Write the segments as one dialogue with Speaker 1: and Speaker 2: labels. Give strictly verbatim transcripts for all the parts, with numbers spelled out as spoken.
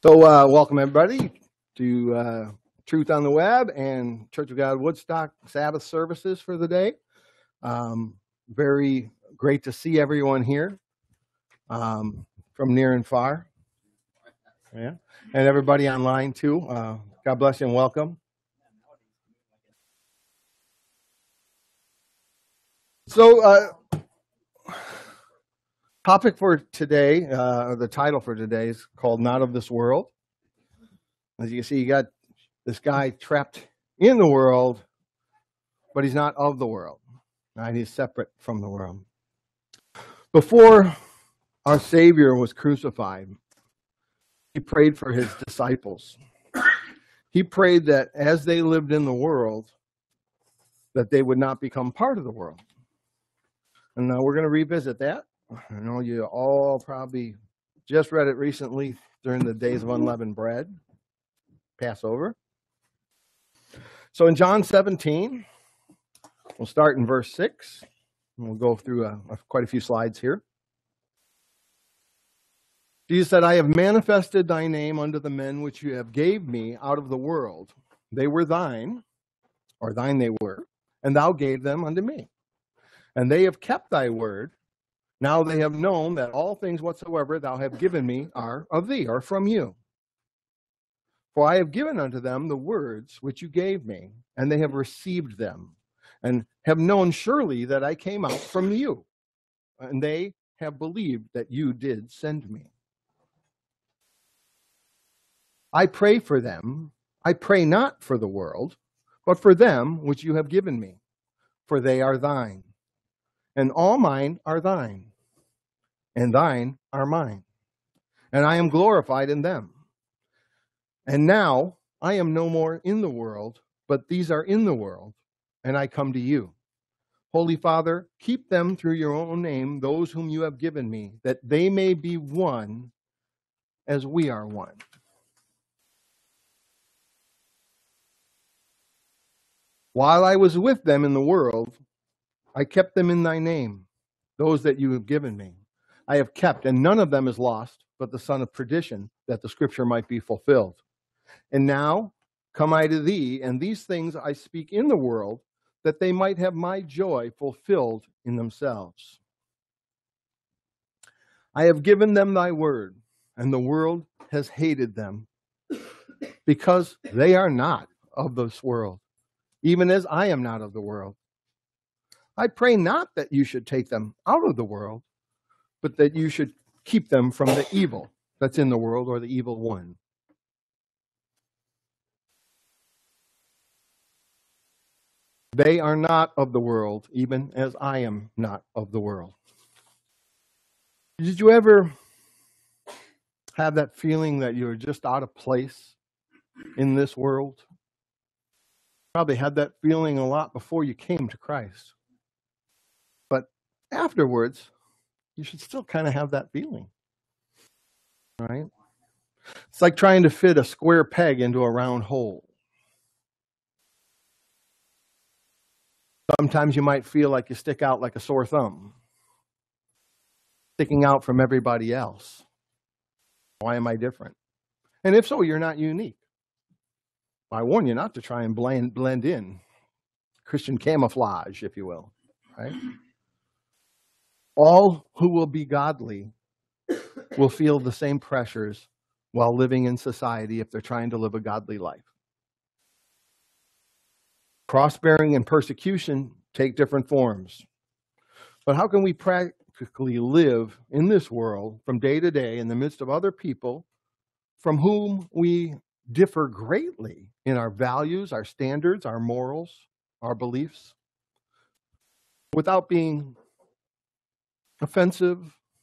Speaker 1: So uh, welcome everybody to uh, Truth on the Web and Church of God Woodstock Sabbath services for the day. Um, very great to see everyone here um, from near and far. Yeah, and everybody online too. Uh, God bless you and welcome. So uh, topic for today, uh, the title for today is called Not of This World. As you can see, you got this guy trapped in the world, but he's not of the world. Right? He's separate from the world. Before our Savior was crucified, he prayed for his disciples. He prayed that as they lived in the world, that they would not become part of the world. And now we're going to revisit that. I know you all probably just read it recently during the days of unleavened bread, Passover. So in John seventeen, we'll start in verse six. And we'll go through a, a, quite a few slides here. Jesus said, I have manifested thy name unto the men which you have gave me out of the world. They were thine, or thine they were, and thou gave them unto me. And they have kept thy word. Now they have known that all things whatsoever thou have given me are of thee, or from you. For I have given unto them the words which you gave me, and they have received them, and have known surely that I came out from you. And they have believed that you did send me. I pray for them. I pray not for the world, but for them which you have given me, for they are thine. And all mine are thine, and thine are mine. And I am glorified in them. And now I am no more in the world, but these are in the world, and I come to you. Holy Father, keep them through your own name, those whom you have given me, that they may be one as we are one. While I was with them in the world, I kept them in thy name, those that you have given me. I have kept, and none of them is lost, but the son of perdition, that the scripture might be fulfilled. And now come I to thee, and these things I speak in the world, that they might have my joy fulfilled in themselves. I have given them thy word, and the world has hated them, because they are not of this world, even as I am not of the world. I pray not that you should take them out of the world, but that you should keep them from the evil that's in the world, or the evil one. They are not of the world, even as I am not of the world. Did you ever have that feeling that you're just out of place in this world? Probably had that feeling a lot before you came to Christ. But afterwards, you should still kind of have that feeling. Right? It's like trying to fit a square peg into a round hole. Sometimes you might feel like you stick out like a sore thumb, sticking out from everybody else. Why am I different? And if so, you're not unique. I warn you not to try and blend, blend in. Christian camouflage, if you will. Right? All who will be godly will feel the same pressures while living in society if they're trying to live a godly life. Cross-bearing and persecution take different forms. But how can we practically live in this world from day to day in the midst of other people from whom we differ greatly in our values, our standards, our morals, our beliefs, without being offensive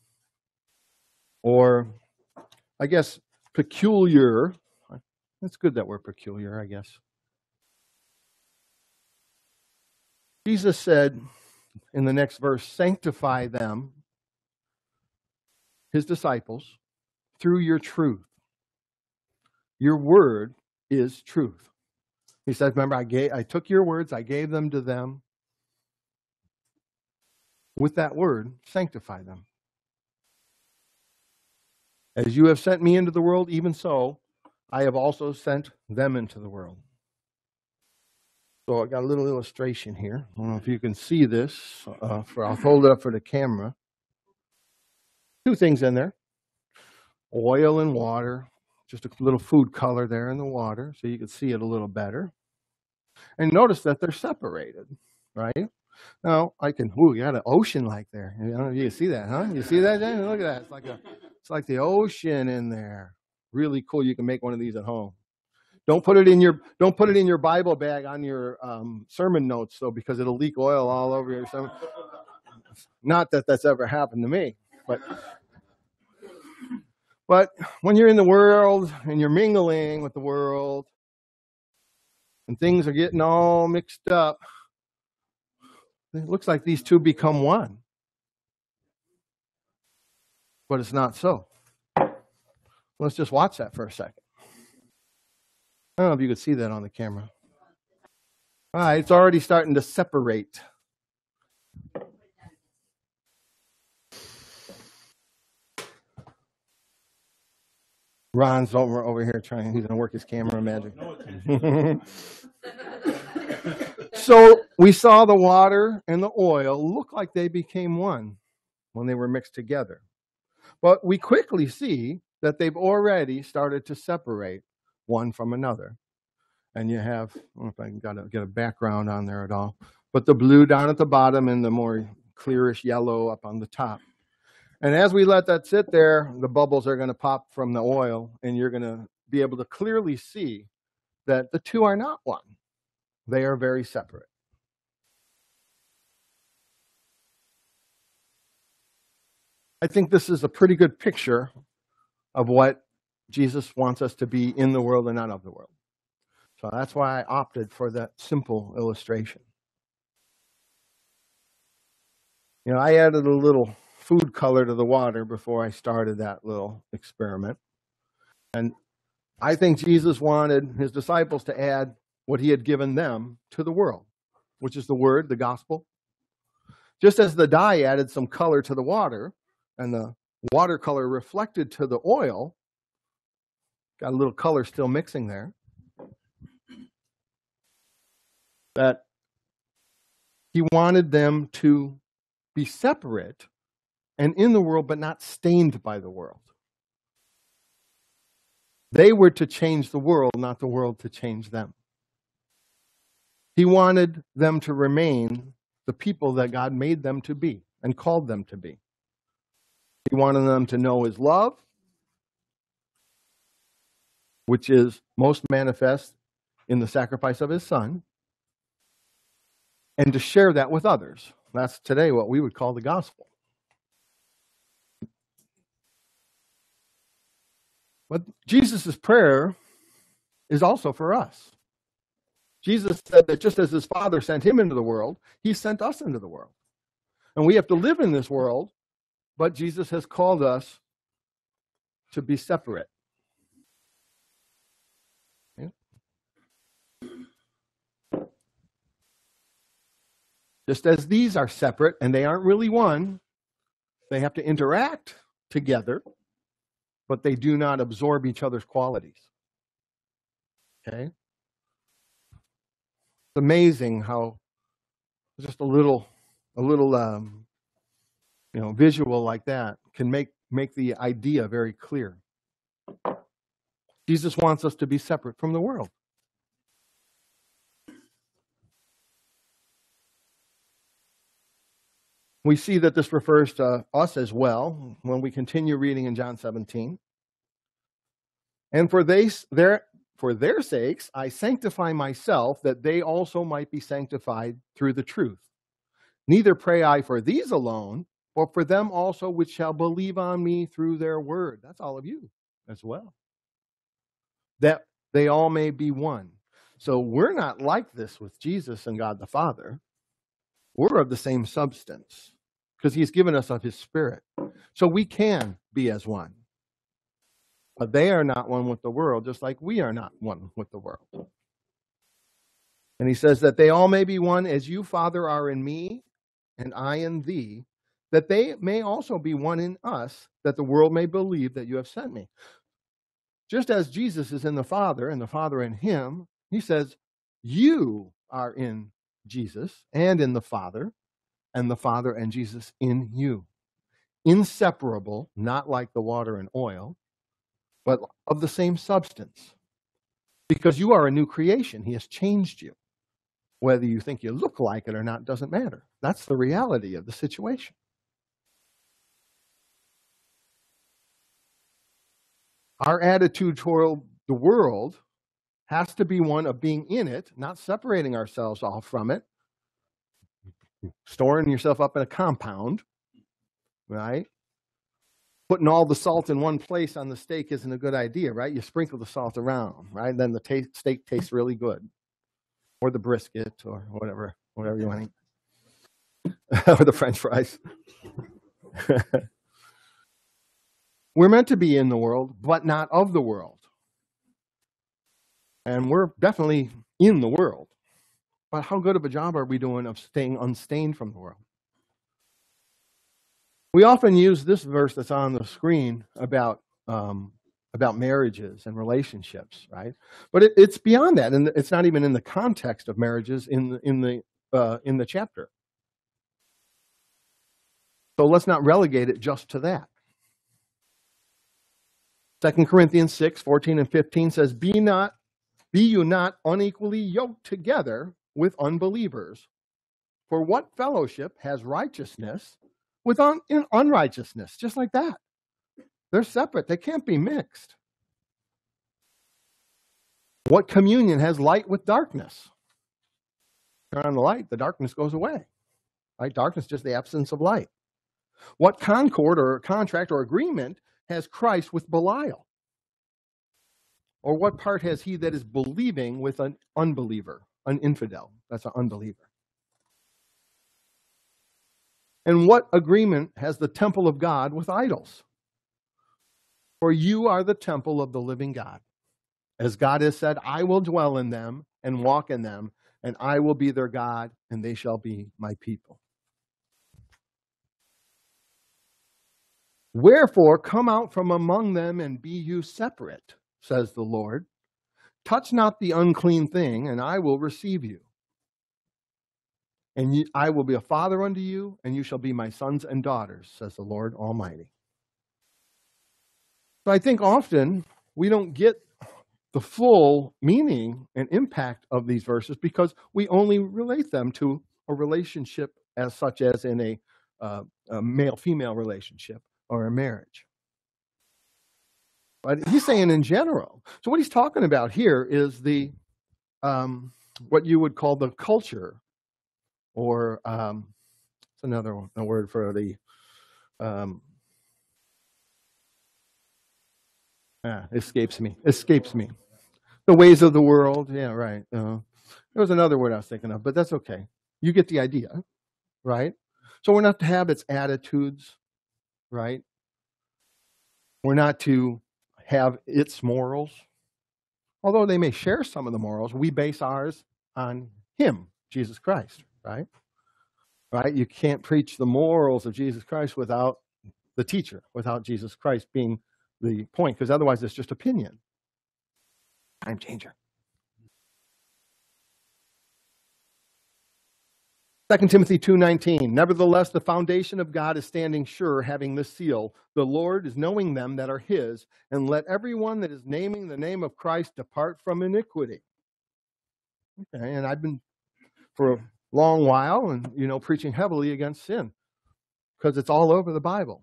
Speaker 1: or, I guess, peculiar? It's good that we're peculiar, I guess. Jesus said in the next verse, sanctify them, his disciples, through your truth. Your word is truth. He says, remember, I gave, I took your words, I gave them to them. With that word, sanctify them. As you have sent me into the world, even so, I have also sent them into the world. So I got a little illustration here. I don't know if you can see this. Uh, for, I'll hold it up for the camera. Two things in there. Oil and water. Just a little food color there in the water so you can see it a little better. And notice that they're separated, right? Now, I can, ooh, you got an ocean like there. You know, you can see that, huh? You see that, Jen? Look at that. It's like a, it's like the ocean in there. Really cool. You can make one of these at home. Don't put it in your don't put it in your Bible bag on your um, sermon notes, though, because it'll leak oil all over your sermon. Not that that's ever happened to me, but but when you're in the world and you're mingling with the world, and things are getting all mixed up, it looks like these two become one, but it's not so. Let's just watch that for a second. I don't know if you could see that on the camera. All right, it's already starting to separate. Ron's over over here trying, he's going to work his camera magic. So we saw the water and the oil look like they became one when they were mixed together. But we quickly see that they've already started to separate one from another. And you have, I don't know if I can got to get a background on there at all, but the blue down at the bottom and the more clearish yellow up on the top. And as we let that sit there, the bubbles are going to pop from the oil, and you're going to be able to clearly see that the two are not one. They are very separate. I think this is a pretty good picture of what Jesus wants us to be in the world and not of the world. So that's why I opted for that simple illustration. You know, I added a little food color to the water before I started that little experiment. And I think Jesus wanted his disciples to add what he had given them to the world, which is the word, the gospel. Just as the dye added some color to the water, and the watercolor reflected to the oil, got a little color still mixing there, that he wanted them to be separate and in the world, but not stained by the world. They were to change the world, not the world to change them. He wanted them to remain the people that God made them to be and called them to be. He wanted them to know his love, which is most manifest in the sacrifice of his son, and to share that with others. That's today what we would call the gospel. But Jesus' prayer is also for us. Jesus said that just as his Father sent him into the world, he sent us into the world. And we have to live in this world, but Jesus has called us to be separate. Okay? Just as these are separate and they aren't really one, they have to interact together, but they do not absorb each other's qualities. Okay? It's amazing how just a little, a little, um, you know, visual like that can make make the idea very clear. Jesus wants us to be separate from the world. We see that this refers to us as well when we continue reading in John seventeen. And for they, their, for their sakes, I sanctify myself, that they also might be sanctified through the truth. Neither pray I for these alone, but for them also which shall believe on me through their word. That's all of you as well. That they all may be one. So we're not like this with Jesus and God the Father. We're of the same substance because he's given us of his Spirit. So we can be as one. But they are not one with the world, just like we are not one with the world. And he says that they all may be one as you, Father, are in me, and I in thee, that they may also be one in us, that the world may believe that you have sent me. Just as Jesus is in the Father and the Father in him, he says, you are in Jesus and in the Father, and the Father and Jesus in you. Inseparable, not like the water and oil, but of the same substance. Because you are a new creation. He has changed you. Whether you think you look like it or not doesn't matter. That's the reality of the situation. Our attitude toward the world has to be one of being in it, not separating ourselves off from it, storing yourself up in a compound, right? Putting all the salt in one place on the steak isn't a good idea, right? You sprinkle the salt around, right? And then the taste, steak tastes really good. Or the brisket, or whatever, whatever you want to eat. Or the French fries. We're meant to be in the world, but not of the world. And we're definitely in the world. But how good of a job are we doing of staying unstained from the world? We often use this verse that's on the screen about um, about marriages and relationships, right? But it, it's beyond that, and it's not even in the context of marriages in the, in the uh, in the chapter. So let's not relegate it just to that. Second Corinthians six, fourteen and fifteen says, Be not, be you not unequally yoked together with unbelievers. For what fellowship has righteousness with un, in unrighteousness? Just like that. They're separate. They can't be mixed. What communion has light with darkness? Turn on the light, the darkness goes away. Right? Darkness is just the absence of light. What concord or contract or agreement has Christ with Belial? Or what part has he that is believing with an unbeliever, an infidel? That's an unbeliever. And what agreement has the temple of God with idols? For you are the temple of the living God. As God has said, I will dwell in them and walk in them, and I will be their God, and they shall be my people. Wherefore, come out from among them and be you separate, says the Lord. Touch not the unclean thing, and I will receive you. And you, I will be a father unto you, and you shall be my sons and daughters, says the Lord Almighty. So I think often we don't get the full meaning and impact of these verses because we only relate them to a relationship as such as in a, uh, a male-female relationship or a marriage. But he's saying in general. So what he's talking about here is the um, what you would call the culture, or um, it's another one, a word for the um, ah, escapes me. Escapes me. The ways of the world. Yeah, right. Uh, there was another word I was thinking of, but that's okay. You get the idea, right? So we're not to have its attitudes, right? We're not to have its morals. Although they may share some of the morals, we base ours on him, Jesus Christ, right? Right? You can't preach the morals of Jesus Christ without the teacher, without Jesus Christ being the point, because otherwise it's just opinion. Time changer. Second Timothy two nineteen, nevertheless, the foundation of God is standing sure, having this seal. The Lord is knowing them that are his, and let everyone that is naming the name of Christ depart from iniquity. Okay, and I've been for a long while, and you know, preaching heavily against sin, because it's all over the Bible.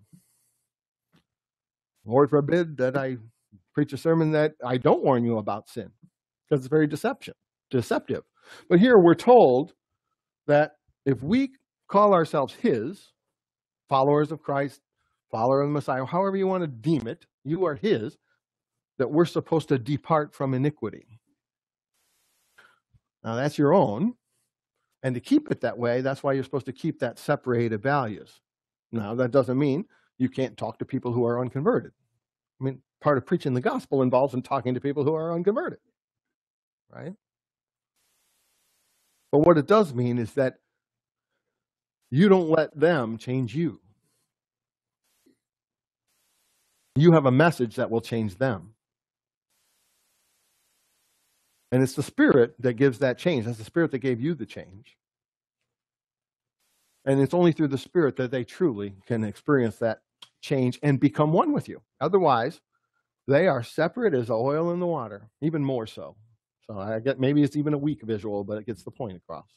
Speaker 1: Lord forbid that I preach a sermon that I don't warn you about sin, because it's very deception, deceptive. But here we're told that if we call ourselves his, followers of Christ, follower of the Messiah, however you want to deem it, you are his, that we're supposed to depart from iniquity. Now that's your own, and to keep it that way, that's why you're supposed to keep that separated values. Now that doesn't mean you can't talk to people who are unconverted. I mean, part of preaching the gospel involves in talking to people who are unconverted, right? But what it does mean is that you don't let them change you. You have a message that will change them. And it's the Spirit that gives that change. That's the Spirit that gave you the change. And it's only through the Spirit that they truly can experience that change and become one with you. Otherwise, they are separate as oil in the water, even more so. So I get maybe it's even a weak visual, but it gets the point across.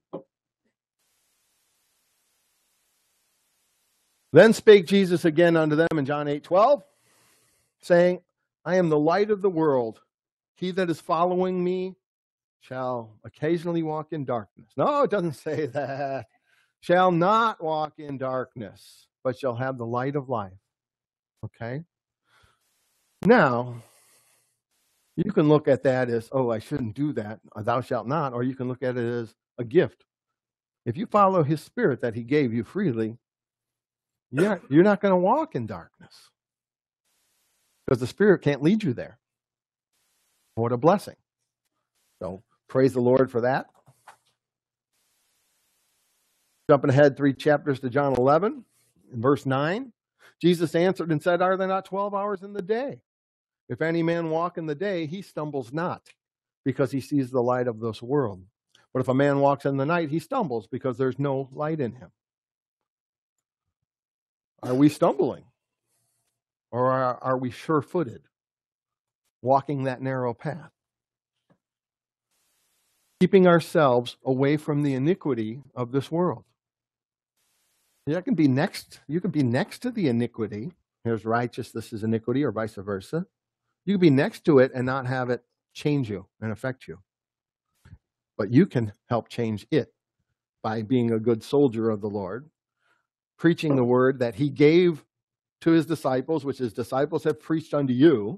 Speaker 1: Then spake Jesus again unto them in John eight twelve, saying, I am the light of the world. He that is following me shall occasionally walk in darkness. No, it doesn't say that. Shall not walk in darkness, but shall have the light of life. Okay? Now, you can look at that as, oh, I shouldn't do that, thou shalt not, or you can look at it as a gift. If you follow his Spirit that he gave you freely, you're not, you're not going to walk in darkness because the Spirit can't lead you there. What a blessing. So praise the Lord for that. Jumping ahead three chapters to John eleven, in verse nine, Jesus answered and said, are there not twelve hours in the day? If any man walk in the day, he stumbles not, because he sees the light of this world. But if a man walks in the night, he stumbles, because there's no light in him. Are we stumbling? Or are, are we sure-footed, walking that narrow path? Keeping ourselves away from the iniquity of this world. You can be next, you can be next to the iniquity. Here's righteousness is iniquity, or vice versa. You can be next to it and not have it change you and affect you. But you can help change it by being a good soldier of the Lord, preaching the word that he gave to his disciples, which his disciples have preached unto you,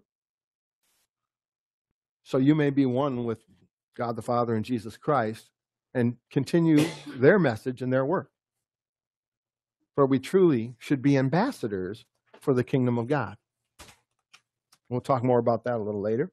Speaker 1: so you may be one with God the Father and Jesus Christ and continue their message and their work. For we truly should be ambassadors for the kingdom of God. We'll talk more about that a little later.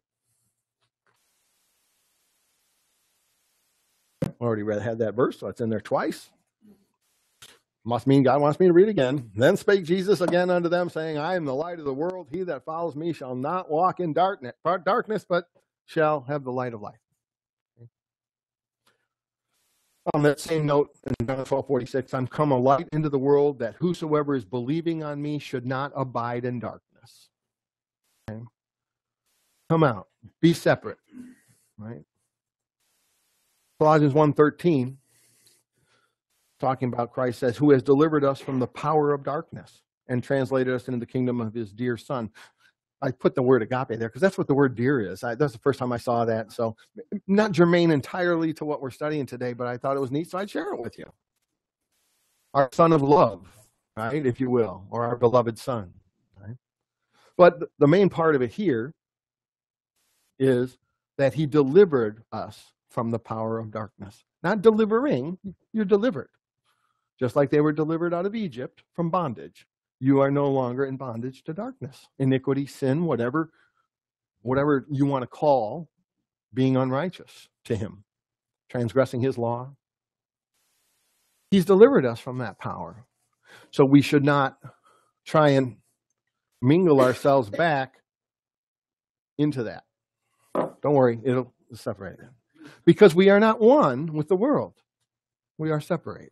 Speaker 1: Already read, had that verse, so it's in there twice. Must mean God wants me to read again. Then spake Jesus again unto them, saying, I am the light of the world. He that follows me shall not walk in darkness, darkness, but shall have the light of life. Okay. On that same note, in John twelve forty-six, I'm come a light into the world, that whosoever is believing on me should not abide in darkness. Okay. Come out. Be separate. Right? Colossians one thirteen, talking about Christ, says, who has delivered us from the power of darkness and translated us into the kingdom of his dear Son. I put the word agape there because that's what the word dear is. I, that's the first time I saw that. So not germane entirely to what we're studying today, but I thought it was neat, so I'd share it with you. Our Son of love, right, if you will, or our beloved Son. Right? But the main part of it here is that he delivered us from the power of darkness. Not delivering, you're delivered. Just like they were delivered out of Egypt from bondage. You are no longer in bondage to darkness. Iniquity, sin, whatever, whatever you want to call being unrighteous to him. Transgressing his law. He's delivered us from that power. So we should not try and mingle ourselves back into that. Don't worry, it'll separate it. Because we are not one with the world. We are separate.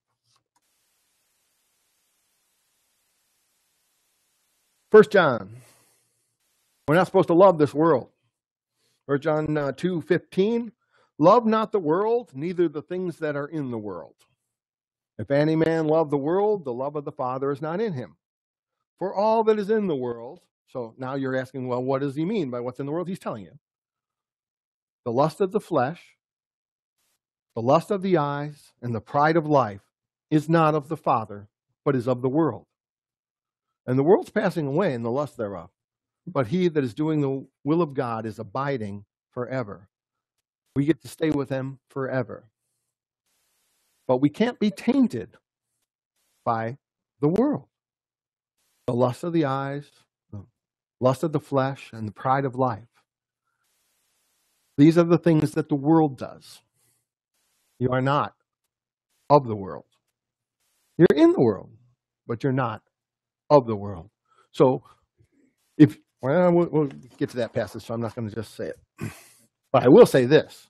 Speaker 1: First John. We're not supposed to love this world. First John uh, two fifteen. Love not the world, neither the things that are in the world. If any man love the world, the love of the Father is not in him. For all that is in the world. So now you're asking, well, what does he mean by what's in the world? He's telling you. The lust of the flesh, the lust of the eyes, and the pride of life is not of the Father, but is of the world. And the world's passing away in the lust thereof. But he that is doing the will of God is abiding forever. We get to stay with him forever. But we can't be tainted by the world. The lust of the eyes, the lust of the flesh, and the pride of life. These are the things that the world does. You are not of the world. You're in the world, but you're not of the world. So If well, we'll, we'll get to that passage, so I'm not going to just say it. But I will say this.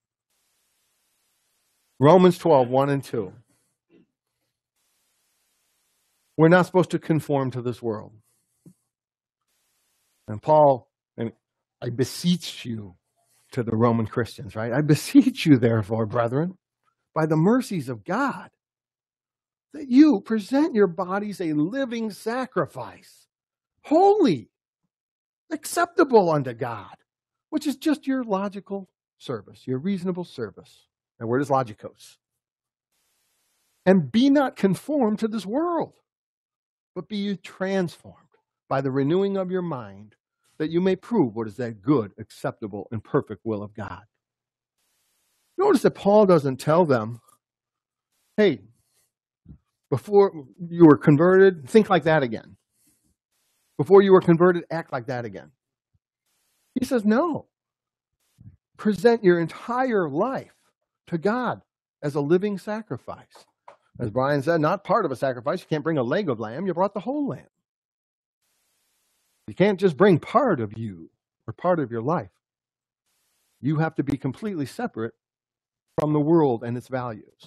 Speaker 1: Romans twelve, one and two. We're not supposed to conform to this world. And Paul, and I beseech you to the Roman Christians, right? I beseech you, therefore, brethren, by the mercies of God, that you present your bodies a living sacrifice, holy, acceptable unto God, which is just your logical service, your reasonable service. The word is logikos. And be not conformed to this world, but be you transformed by the renewing of your mind, that you may prove what is that good, acceptable, and perfect will of God. Notice that Paul doesn't tell them, hey, before you were converted, think like that again. Before you were converted, act like that again. He says, no. Present your entire life to God as a living sacrifice. As Brian said, not part of a sacrifice. You can't bring a leg of lamb. You brought the whole lamb. You can't just bring part of you or part of your life. You have to be completely separate from the world and its values.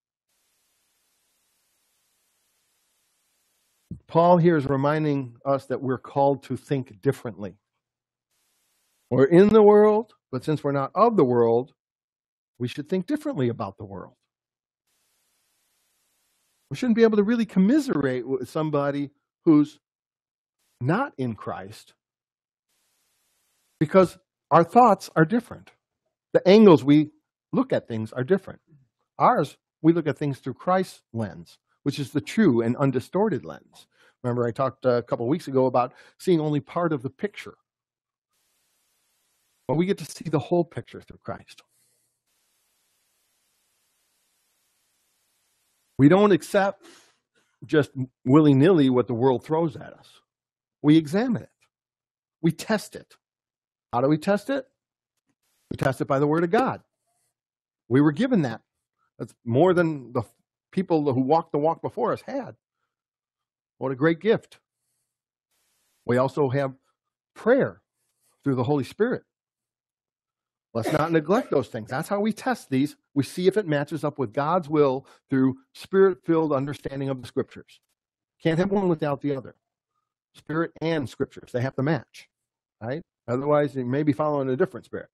Speaker 1: Paul here is reminding us that we're called to think differently. We're in the world, but since we're not of the world, we should think differently about the world. We shouldn't be able to really commiserate with somebody who's not in Christ because our thoughts are different. The angles we look at things are different. Ours, we look at things through Christ's lens, which is the true and undistorted lens. Remember, I talked a couple of weeks ago about seeing only part of the picture. Well, we get to see the whole picture through Christ. We don't accept just willy-nilly what the world throws at us. We examine it. We test it. How do we test it? We test it by the Word of God. We were given that. That's more than the people who walked the walk before us had. What a great gift. We also have prayer through the Holy Spirit. Let's not neglect those things. That's how we test these. We see if it matches up with God's will through Spirit-filled understanding of the Scriptures. Can't have one without the other. Spirit and Scriptures, they have to match, right? Otherwise, you may be following a different spirit.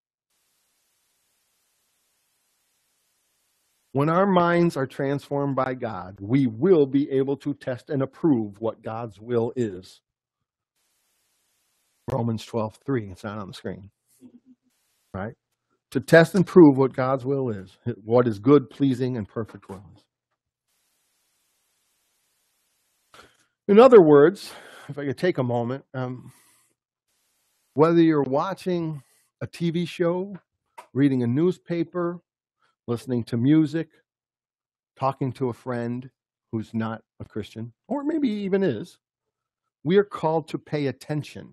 Speaker 1: When our minds are transformed by God, we will be able to test and approve what God's will is. Romans twelve three, it's not on the screen. Right? To test and prove what God's will is, what is good, pleasing, and perfect will is. In other words, if I could take a moment, um, whether you're watching a T V show, reading a newspaper, listening to music, talking to a friend who's not a Christian, or maybe even is, we are called to pay attention.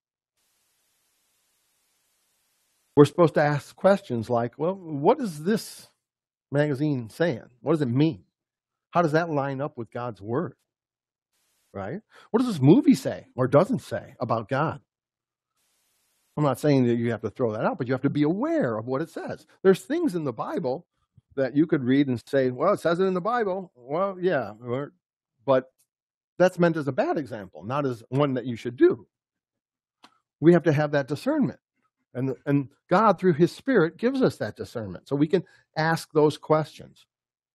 Speaker 1: We're supposed to ask questions like, well, what is this magazine saying? What does it mean? How does that line up with God's Word? Right? What does this movie say or doesn't say about God? I'm not saying that you have to throw that out, but you have to be aware of what it says. There's things in the Bible that you could read and say, well, it says it in the Bible. Well, yeah, but that's meant as a bad example, not as one that you should do. We have to have that discernment. And, and God, through His Spirit, gives us that discernment. So we can ask those questions.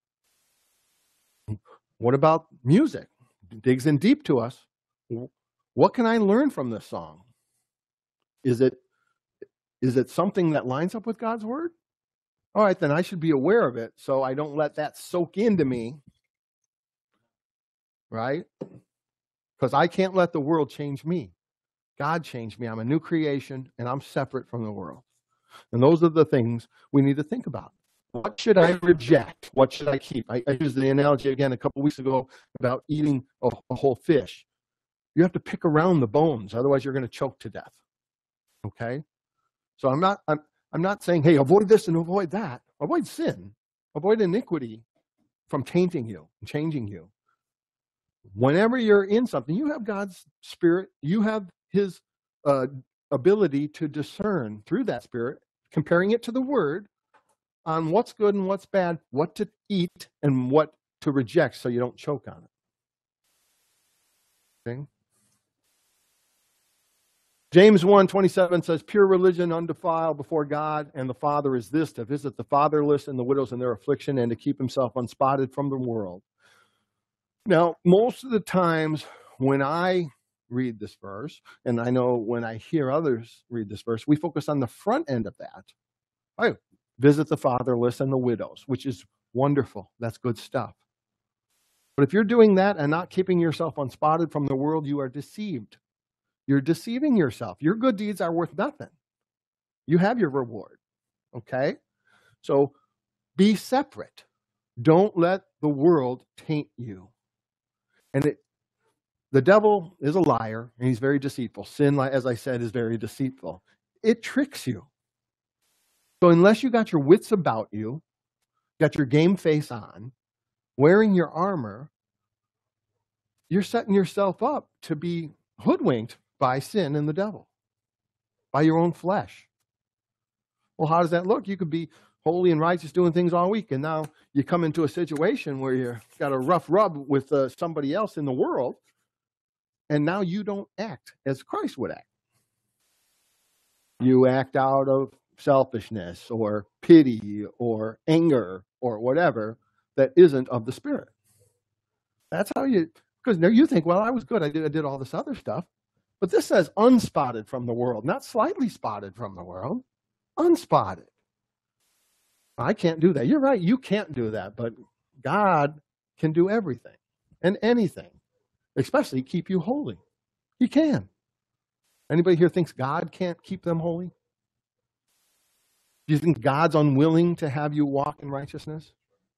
Speaker 1: What about music? It digs in deep to us. What can I learn from this song? Is it, is it something that lines up with God's Word? All right, then I should be aware of it so I don't let that soak into me. Right? Because I can't let the world change me. God changed me. I'm a new creation, and I'm separate from the world. And those are the things we need to think about. What should I reject? What should I keep? I, I used the analogy again a couple weeks ago about eating a, a whole fish. You have to pick around the bones, otherwise you're going to choke to death. Okay? So I'm not, I'm, I'm not saying, hey, avoid this and avoid that. Avoid sin. Avoid iniquity from tainting you and changing you. Whenever you're in something, you have God's Spirit, you have his uh, ability to discern through that Spirit, comparing it to the Word, on what's good and what's bad, what to eat and what to reject so you don't choke on it. Okay? James one twenty-seven says, pure religion undefiled before God and the Father is this, to visit the fatherless and the widows in their affliction and to keep himself unspotted from the world. Now, most of the times when I read this verse, and I know when I hear others read this verse, we focus on the front end of that. I visit the fatherless and the widows, which is wonderful. That's good stuff. But if you're doing that and not keeping yourself unspotted from the world, you are deceived. You're deceiving yourself. Your good deeds are worth nothing. You have your reward. Okay? So be separate. Don't let the world taint you. And it, the devil is a liar, and he's very deceitful. Sin, as I said, is very deceitful. It tricks you. So unless you got your wits about you, got your game face on, wearing your armor, you're setting yourself up to be hoodwinked by sin and the devil, by your own flesh. Well, how does that look? You could be holy and righteous doing things all week, and now you come into a situation where you've got a rough rub with uh, somebody else in the world, and now you don't act as Christ would act. You act out of selfishness or pity or anger or whatever that isn't of the Spirit. That's how you, because now you think, well, I was good. I did, I did all this other stuff. But this says unspotted from the world, not slightly spotted from the world. Unspotted. I can't do that. You're right. You can't do that. But God can do everything and anything, especially keep you holy. He can. Anybody here thinks God can't keep them holy? Do you think God's unwilling to have you walk in righteousness?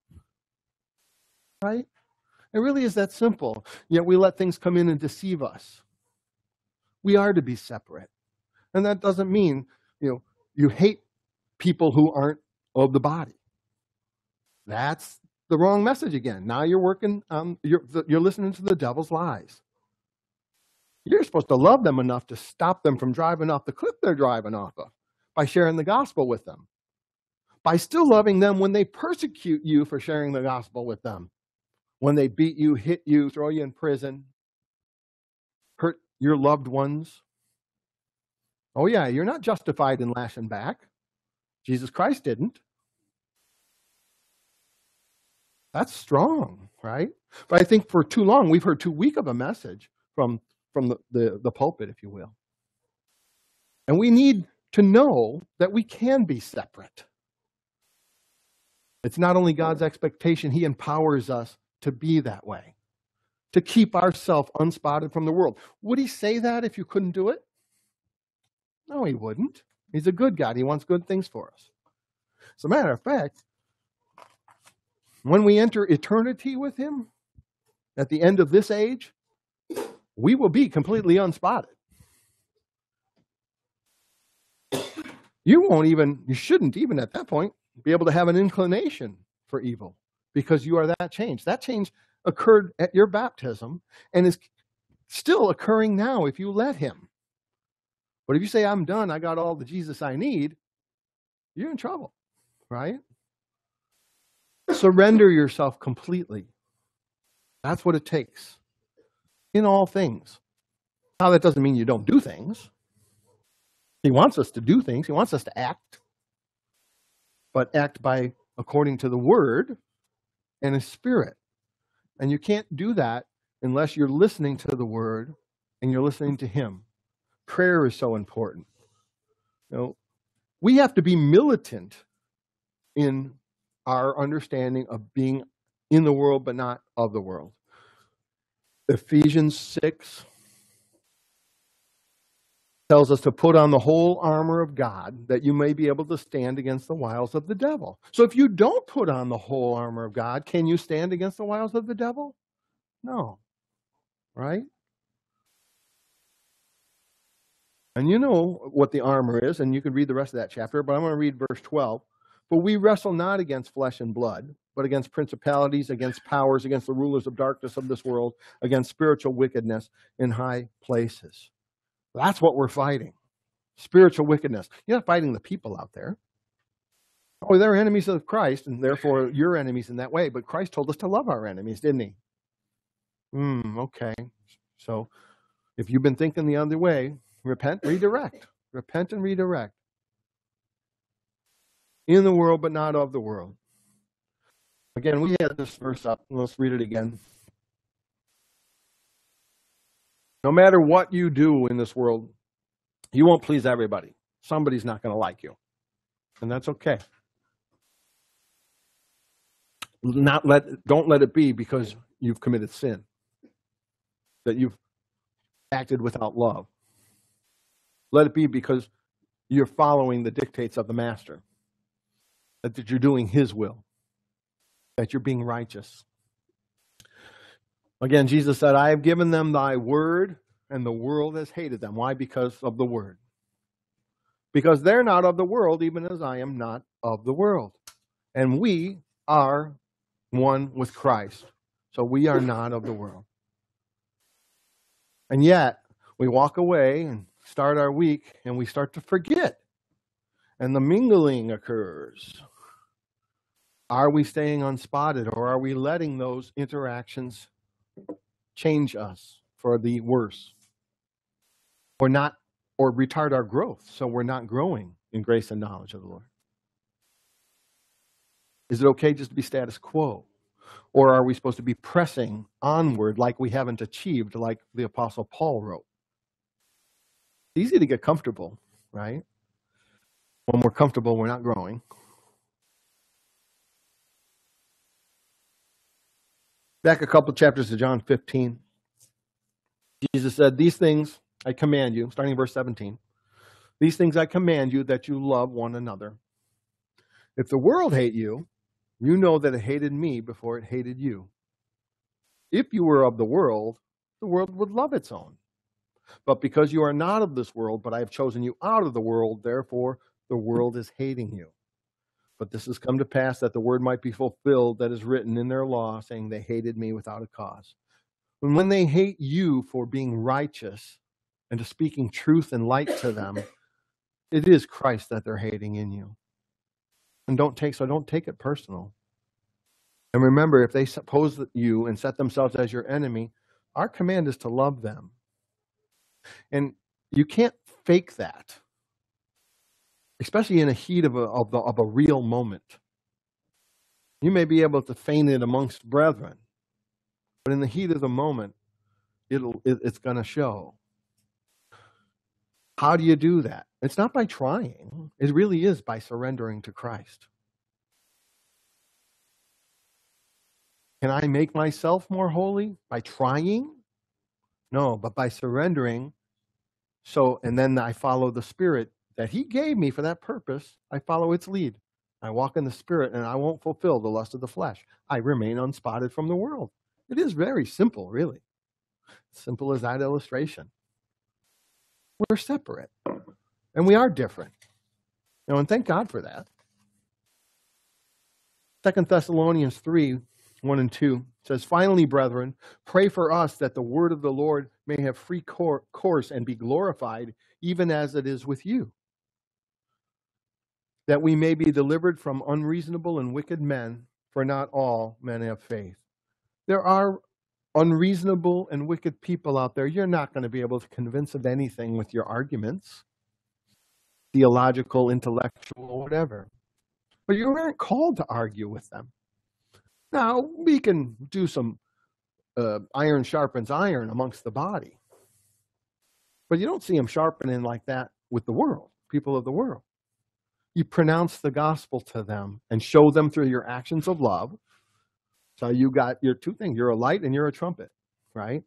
Speaker 1: Right? It really is that simple. Yet we let things come in and deceive us. We are to be separate. And that doesn't mean, you know, you hate people who aren't of the body. That's the wrong message again. Now you're working, um, you're, you're listening to the devil's lies. You're supposed to love them enough to stop them from driving off the cliff they're driving off of by sharing the gospel with them. By still loving them when they persecute you for sharing the gospel with them. When they beat you, hit you, throw you in prison, hurt your loved ones. Oh yeah, you're not justified in lashing back. Jesus Christ didn't. That's strong, right? But I think for too long, we've heard too weak of a message from, from the, the, the pulpit, if you will. And we need to know that we can be separate. It's not only God's expectation, he empowers us to be that way, to keep ourselves unspotted from the world. Would he say that if you couldn't do it? No, he wouldn't. He's a good God. He wants good things for us. As a matter of fact, when we enter eternity with him, at the end of this age, we will be completely unspotted. You won't even, you shouldn't even at that point be able to have an inclination for evil because you are that changed. That change occurred at your baptism and is still occurring now if you let him. But if you say, I'm done, I got all the Jesus I need, you're in trouble, right? Surrender yourself completely. That's what it takes in all things. Now, that doesn't mean you don't do things. He wants us to do things. He wants us to act, but act by according to the Word and His Spirit. And you can't do that unless you're listening to the Word and you're listening to Him. Prayer is so important. You know, we have to be militant in our understanding of being in the world but not of the world. Ephesians six tells us to put on the whole armor of God that you may be able to stand against the wiles of the devil. So if you don't put on the whole armor of God, can you stand against the wiles of the devil? No. Right? And you know what the armor is, and you can read the rest of that chapter, but I'm going to read verse twelve. For we wrestle not against flesh and blood, but against principalities, against powers, against the rulers of darkness of this world, against spiritual wickedness in high places. That's what we're fighting. Spiritual wickedness. You're not fighting the people out there. Oh, they're enemies of Christ, and therefore you're enemies in that way. But Christ told us to love our enemies, didn't he? Hmm, okay. So if you've been thinking the other way, repent, redirect. Repent and redirect. In the world, but not of the world. Again, we had this verse up. Let's read it again. No matter what you do in this world, you won't please everybody. Somebody's not going to like you. And that's okay. Not let, don't let it be because you've committed sin, that you've acted without love. Let it be because you're following the dictates of the master, that you're doing his will, that you're being righteous. Again, Jesus said, I have given them thy word, and the world has hated them. Why? Because of the word. Because they're not of the world, even as I am not of the world. And we are one with Christ. So we are not of the world. And yet, we walk away and start our week, and we start to forget. And the mingling occurs. Are we staying unspotted, or are we letting those interactions change us for the worse? Or not, or retard our growth, so we're not growing in grace and knowledge of the Lord? Is it okay just to be status quo? Or are we supposed to be pressing onward like we haven't achieved, like the Apostle Paul wrote? It's easy to get comfortable, right? When we're comfortable, we're not growing. Back a couple chapters to John fifteen. Jesus said, these things I command you, starting in verse seventeen. These things I command you, that you love one another. If the world hate you, you know that it hated me before it hated you. If you were of the world, the world would love its own. But because you are not of this world, but I have chosen you out of the world, therefore the world is hating you. But this has come to pass that the word might be fulfilled that is written in their law, saying they hated me without a cause. And when they hate you for being righteous and to speaking truth and light to them, it is Christ that they're hating in you. And don't take, so don't take it personal. And remember, if they suppose you and set themselves as your enemy, our command is to love them. And you can't fake that, especially in the heat of a, of, the, of a real moment. You may be able to feign it amongst brethren, but in the heat of the moment, it'll, it, it's going to show. How do you do that? It's not by trying. It really is by surrendering to Christ. Can I make myself more holy by trying? No, but by surrendering. So, and then I follow the Spirit that He gave me for that purpose. I follow its lead. I walk in the Spirit, and I won't fulfill the lust of the flesh. I remain unspotted from the world. It is very simple, really. Simple as that illustration. We're separate, and we are different. You know, and thank God for that. Second Thessalonians three, one and two says, finally, brethren, pray for us that the word of the Lord may have free course and be glorified, even as it is with you, that we may be delivered from unreasonable and wicked men, for not all men have faith. There are unreasonable and wicked people out there. You're not going to be able to convince of anything with your arguments, theological, intellectual, whatever. But you aren't called to argue with them. Now, we can do some uh, iron sharpens iron amongst the body. But you don't see them sharpening like that with the world, people of the world. You pronounce the gospel to them and show them through your actions of love. So you got your two things. You're a light and you're a trumpet, right?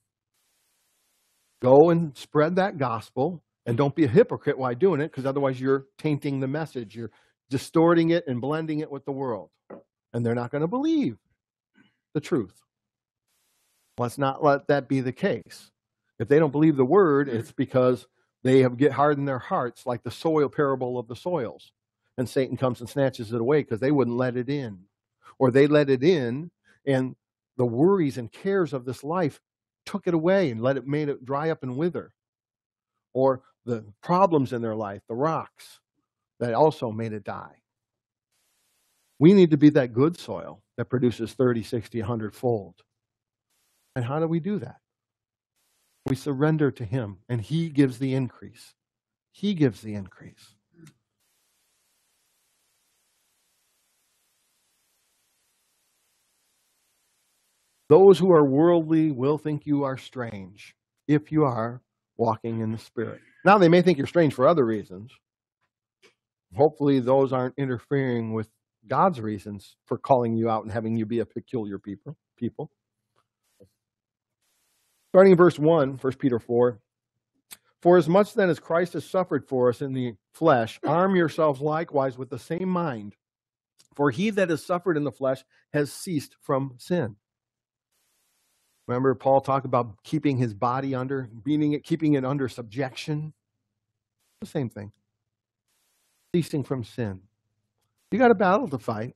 Speaker 1: Go and spread that gospel, and don't be a hypocrite while doing it, because otherwise you're tainting the message. You're distorting it and blending it with the world. And they're not going to believe the truth. Let's not let that be the case. If they don't believe the word, it's because they have get hardened their hearts, like the soil parable of the soils. And Satan comes and snatches it away because they wouldn't let it in. Or they let it in, and the worries and cares of this life took it away and let it made it dry up and wither. or the problems in their life, the rocks that also made it die. We need to be that good soil that produces thirty, sixty, one hundred fold. And how do we do that? We surrender to Him, and He gives the increase. He gives the increase. Those who are worldly will think you are strange if you are walking in the Spirit. Now, they may think you're strange for other reasons. Hopefully, those aren't interfering with God's reasons for calling you out and having you be a peculiar people. people. Starting in verse one, First Peter four. For as much then as Christ has suffered for us in the flesh, arm yourselves likewise with the same mind. For he that has suffered in the flesh has ceased from sin. Remember, Paul talked about keeping his body under, beating it, keeping it under subjection. The same thing. Ceasing from sin. You got a battle to fight.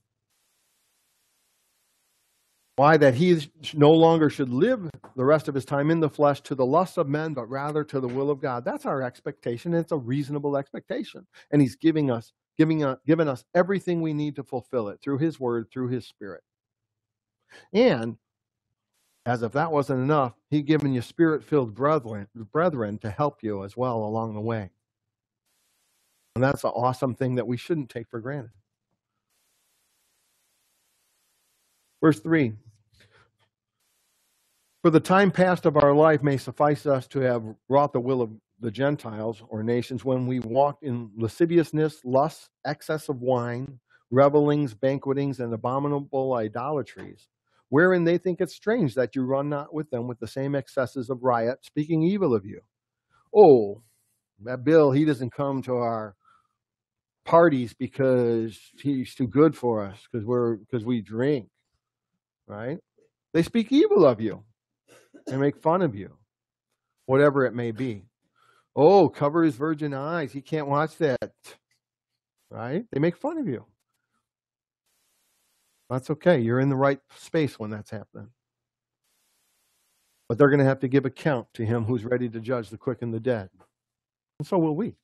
Speaker 1: Why? That he no longer should live the rest of his time in the flesh to the lusts of men, but rather to the will of God. That's our expectation. And it's a reasonable expectation. And he's giving us, giving us, given us everything we need to fulfill it through his word, through his Spirit. And as if that wasn't enough, he's given you Spirit-filled brethren, brethren to help you as well along the way. And that's an awesome thing that we shouldn't take for granted. Verse three. For the time past of our life may suffice us to have wrought the will of the Gentiles or nations when we walked in lasciviousness, lust, excess of wine, revelings, banquetings, and abominable idolatries, wherein they think it strange that you run not with them with the same excesses of riot, speaking evil of you. Oh, that Bill, he doesn't come to our parties because he's too good for us, because we're because we drink, right? They speak evil of you. They make fun of you, whatever it may be. Oh, cover his virgin eyes. He can't watch that, right? They make fun of you. That's okay. You're in the right space when that's happening. But they're going to have to give account to him who's ready to judge the quick and the dead. And so will we.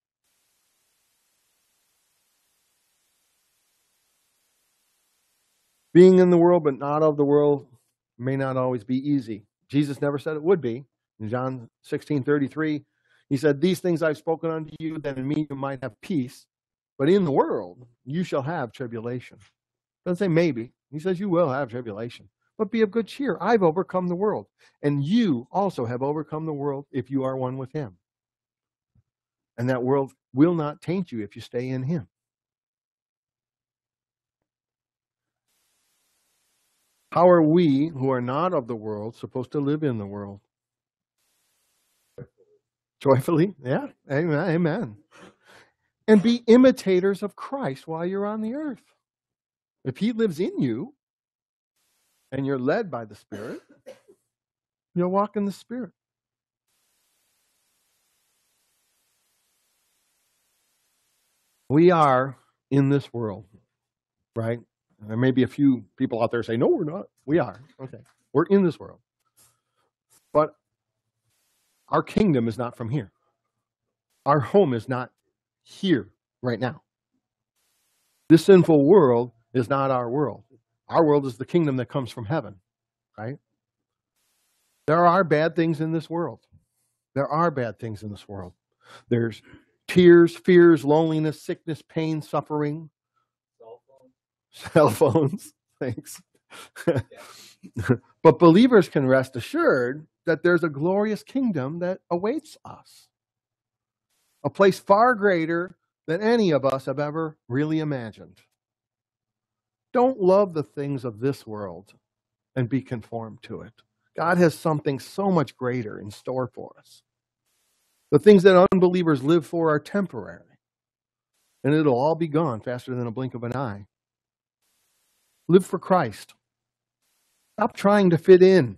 Speaker 1: Being in the world but not of the world may not always be easy. Jesus never said it would be. In John sixteen thirty-three, he said, these things I've spoken unto you, that in me you might have peace, but in the world you shall have tribulation. Doesn't say maybe. He says you will have tribulation. But be of good cheer. I've overcome the world. And you also have overcome the world if you are one with him. And that world will not taint you if you stay in him. How are we, who are not of the world, supposed to live in the world? Joyfully? Yeah. Amen. Amen. And be imitators of Christ while you're on the earth. If he lives in you, and you're led by the Spirit, you'll walk in the Spirit. We are in this world, right? There may be a few people out there say, no, we're not. We are. Okay. We're in this world. But our kingdom is not from here. Our home is not here right now. This sinful world is not our world. Our world is the kingdom that comes from heaven, right? There are bad things in this world. There are bad things in this world. There's tears, fears, loneliness, sickness, pain, suffering. Cell phones, thanks. But believers can rest assured that there's a glorious kingdom that awaits us. A place far greater than any of us have ever really imagined. Don't love the things of this world and be conformed to it. God has something so much greater in store for us. The things that unbelievers live for are temporary. And it'll all be gone faster than a blink of an eye. Live for Christ. Stop trying to fit in.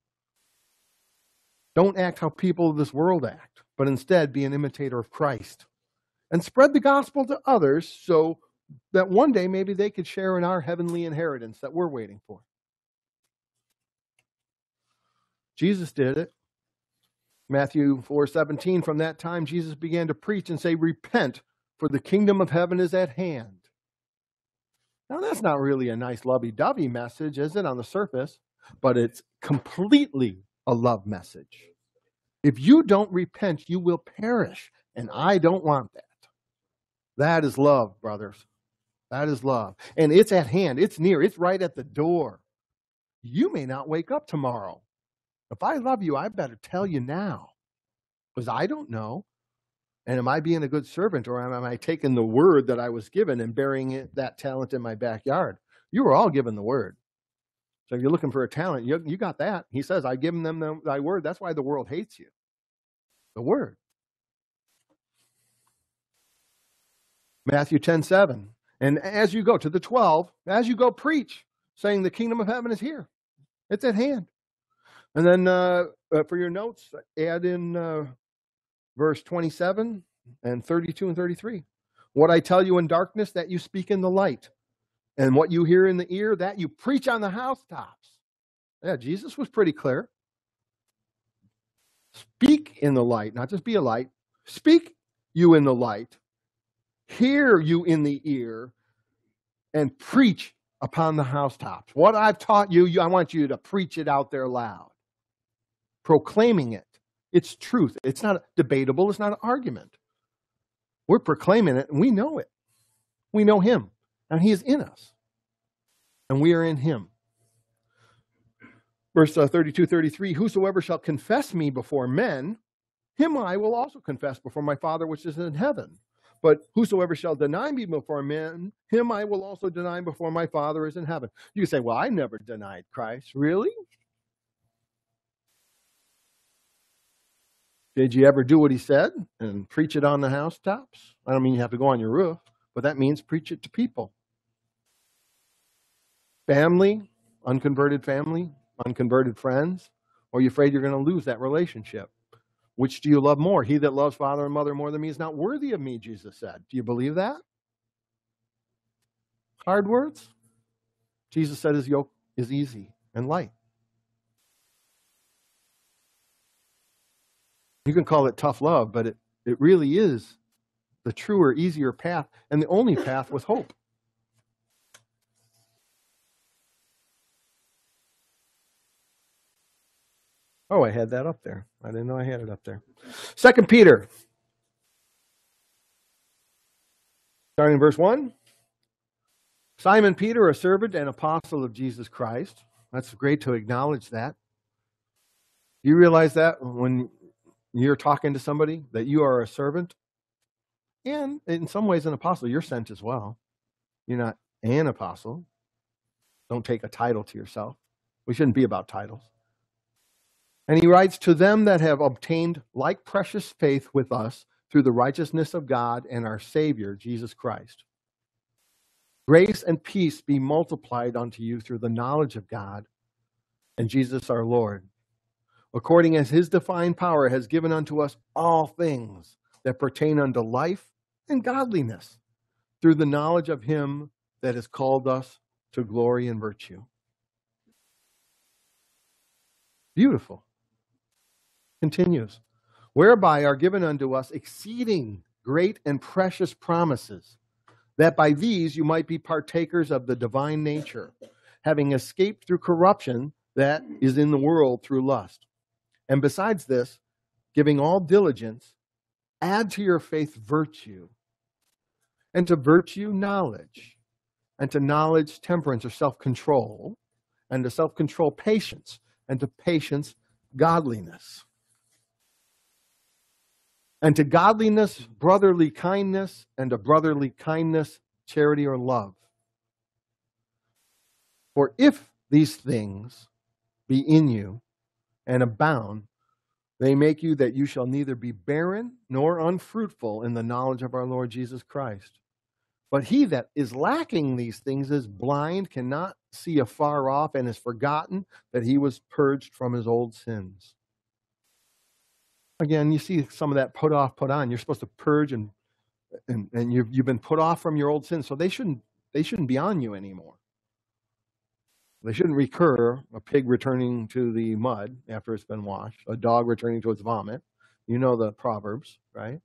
Speaker 1: Don't act how people of this world act, but instead be an imitator of Christ. And spread the gospel to others so that one day maybe they could share in our heavenly inheritance that we're waiting for. Jesus did it. Matthew four seventeen, from that time Jesus began to preach and say, repent, for the kingdom of heaven is at hand. Now that's not really a nice lovey-dovey message, is it, on the surface? But it's completely a love message. If you don't repent, you will perish. And I don't want that. That is love, brothers. That is love. And it's at hand. It's near. It's right at the door. You may not wake up tomorrow. If I love you, I better tell you now. Because I don't know. And am I being a good servant, or am I taking the word that I was given and burying it, that talent in my backyard? You were all given the word. So if you're looking for a talent, you, you got that. He says, I've given them the, thy word. That's why the world hates you. The word. Matthew ten seven. And as you go to the twelve, as you go preach, saying the kingdom of heaven is here. It's at hand. And then uh, uh, for your notes, add in uh, verse twenty-seven and thirty-two and thirty-three. What I tell you in darkness, that you speak in the light. And what you hear in the ear, that you preach on the housetops. Yeah, Jesus was pretty clear. Speak in the light, not just be a light. Speak you in the light. Hear you in the ear. And preach upon the housetops. What I've taught you, you, I want you to preach it out there loud. Proclaiming it. It's truth. It's not debatable. It's not an argument. We're proclaiming it, and we know it. We know him, and he is in us. And we are in him. Verse uh, thirty-two, thirty-three, whosoever shall confess me before men, him I will also confess before my Father which is in heaven. But whosoever shall deny me before men, him I will also deny before my Father is in heaven. You say, well, I never denied Christ. Really? Did you ever do what he said and preach it on the housetops? I don't mean you have to go on your roof, but that means preach it to people. Family, unconverted family, unconverted friends, or are you afraid you're going to lose that relationship? Which do you love more? He that loves father and mother more than me is not worthy of me, Jesus said. Do you believe that? Hard words? Jesus said his yoke is easy and light. You can call it tough love, but it, it really is the truer, easier path, and the only path with hope. Oh, I had that up there. I didn't know I had it up there. Second Peter. Starting in verse one. Simon Peter, a servant and apostle of Jesus Christ. That's great to acknowledge that. Do you realize that when you're talking to somebody, that you are a servant? And in some ways an apostle. You're sent as well. You're not an apostle. Don't take a title to yourself. We shouldn't be about titles. And he writes, to them that have obtained like precious faith with us through the righteousness of God and our Savior, Jesus Christ. Grace and peace be multiplied unto you through the knowledge of God and Jesus our Lord, according as his divine power has given unto us all things that pertain unto life and godliness, through the knowledge of him that has called us to glory and virtue. Beautiful. Continues, whereby are given unto us exceeding great and precious promises, that by these you might be partakers of the divine nature, having escaped through corruption that is in the world through lust. And besides this, giving all diligence, add to your faith virtue, and to virtue knowledge, and to knowledge temperance or self-control, and to self-control patience, and to patience godliness. And to godliness, brotherly kindness, and to brotherly kindness, charity or love. For if these things be in you and abound, they make you that you shall neither be barren nor unfruitful in the knowledge of our Lord Jesus Christ. But he that is lacking these things is blind, cannot see afar off, and has forgotten that he was purged from his old sins. Again, you see some of that put off, put on. You're supposed to purge, and and, and you've, you've been put off from your old sins, so they shouldn't they shouldn't be on you anymore. They shouldn't recur a pig returning to the mud after it's been washed, a dog returning to its vomit. You know the Proverbs, right?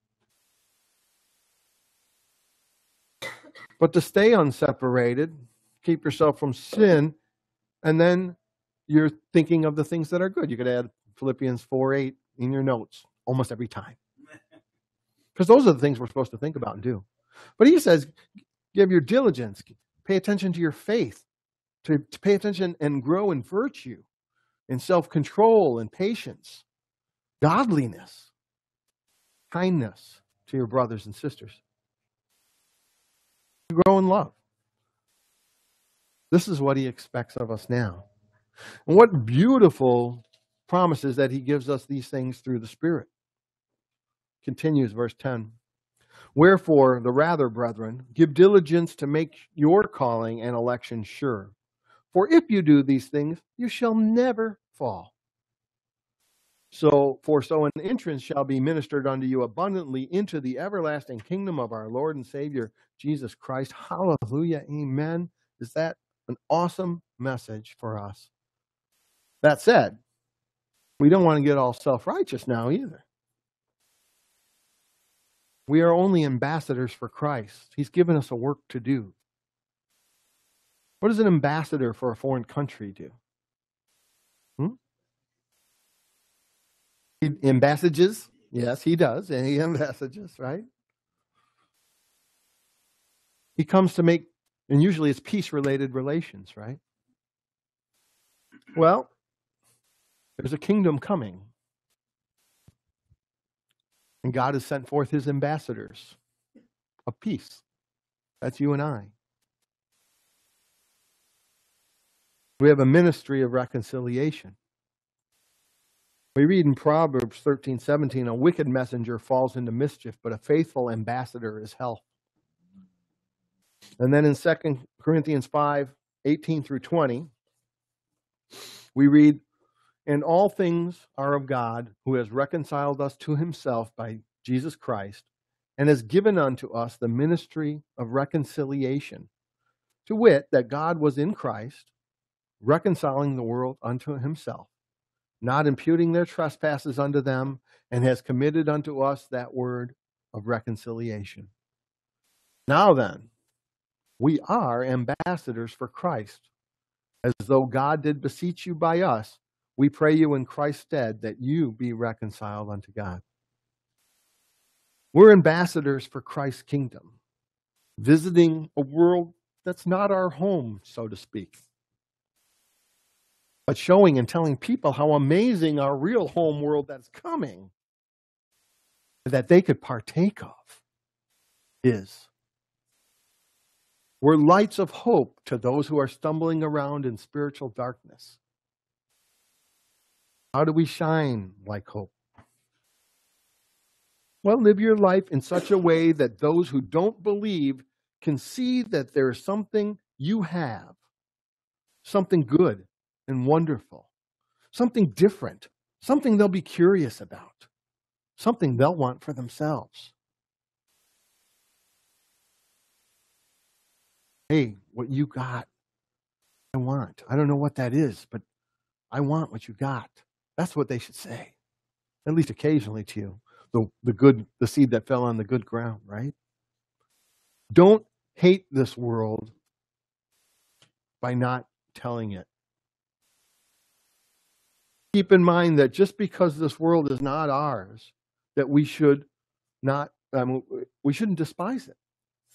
Speaker 1: But to stay unseparated, keep yourself from sin, and then you're thinking of the things that are good. You could add Philippians four eight in your notes almost every time. Because those are the things we're supposed to think about and do. But he says, give your diligence, pay attention to your faith, to, to pay attention and grow in virtue, in self-control and patience, godliness, kindness to your brothers and sisters. Grow in love. This is what he expects of us now. And what beautiful promises that he gives us these things through the Spirit. Continues verse ten. Wherefore, the rather, brethren, give diligence to make your calling and election sure. For if you do these things, you shall never fall. So, for so an entrance shall be ministered unto you abundantly into the everlasting kingdom of our Lord and Savior, Jesus Christ. Hallelujah. Amen. Is that an awesome message for us? That said, we don't want to get all self-righteous now either. We are only ambassadors for Christ. He's given us a work to do. What does an ambassador for a foreign country do? Hmm? He ambassages? Yes, he does. And he ambassages, right? He comes to make, and usually it's peace-related relations, right? Well, there's a kingdom coming. And God has sent forth his ambassadors of peace. That's you and I. We have a ministry of reconciliation. We read in Proverbs thirteen seventeen, a wicked messenger falls into mischief, but a faithful ambassador is health. And then in Second Corinthians five eighteen through twenty, we read, and all things are of God, who has reconciled us to himself by Jesus Christ, and has given unto us the ministry of reconciliation, to wit, that God was in Christ, reconciling the world unto himself, not imputing their trespasses unto them, and has committed unto us that word of reconciliation. Now then, we are ambassadors for Christ, as though God did beseech you by us. We pray you in Christ's stead that you be reconciled unto God. We're ambassadors for Christ's kingdom, visiting a world that's not our home, so to speak, but showing and telling people how amazing our real home world that's coming, that they could partake of, is. We're lights of hope to those who are stumbling around in spiritual darkness. How do we shine like hope? Well, live your life in such a way that those who don't believe can see that there is something you have, something good and wonderful, something different, something they'll be curious about, something they'll want for themselves. Hey, what you got, I want. I don't know what that is, but I want what you got. That's what they should say, at least occasionally to you. The, the good, the seed that fell on the good ground, right? Don't hate this world by not telling it. Keep in mind that just because this world is not ours, that we should not, um, we shouldn't despise it.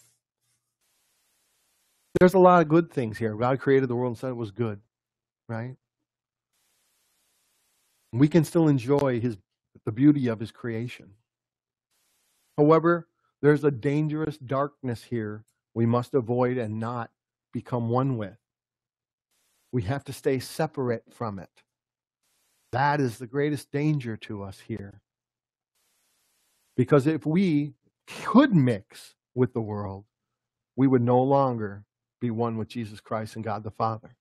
Speaker 1: There's a lot of good things here. God created the world and said it was good, right? We can still enjoy his, the beauty of his creation. However, there's a dangerous darkness here we must avoid and not become one with. We have to stay separate from it. That is the greatest danger to us here. Because if we could mix with the world, we would no longer be one with Jesus Christ and God the Father.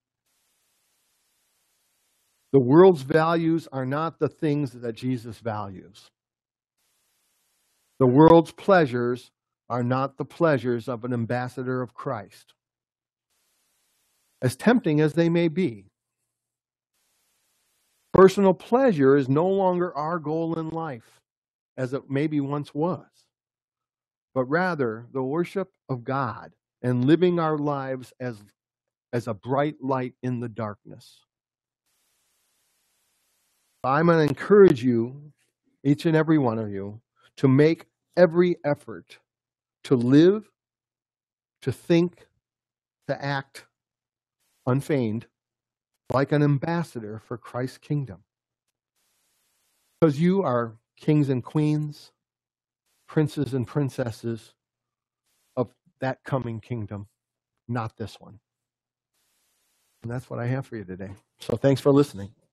Speaker 1: The world's values are not the things that Jesus values. The world's pleasures are not the pleasures of an ambassador of Christ. as tempting as they may be. Personal pleasure is no longer our goal in life, as it maybe once was, but rather the worship of God and living our lives as, as a bright light in the darkness. I'm going to encourage you, each and every one of you, to make every effort to live, to think, to act unfeigned, like an ambassador for Christ's kingdom. Because you are kings and queens, princes and princesses of that coming kingdom, not this one. And that's what I have for you today. So thanks for listening.